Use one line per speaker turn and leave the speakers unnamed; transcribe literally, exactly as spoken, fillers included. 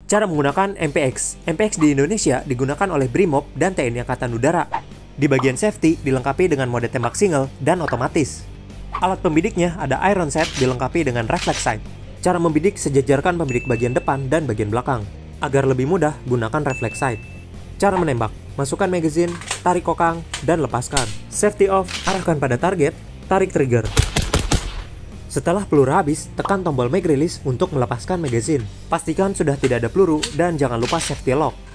Cara menggunakan M P X. M P X di Indonesia digunakan oleh Brimob dan T N I Angkatan Udara. Di bagian safety dilengkapi dengan mode tembak single dan otomatis. Alat pembidiknya ada iron sight dilengkapi dengan reflex sight. Cara membidik sejajarkan pembidik bagian depan dan bagian belakang. Agar lebih mudah, gunakan reflex sight. Cara menembak, masukkan magazine, tarik kokang, dan lepaskan. Safety off, arahkan pada target, tarik trigger. Setelah peluru habis, tekan tombol mag release untuk melepaskan magazine. Pastikan sudah tidak ada peluru dan jangan lupa safety lock.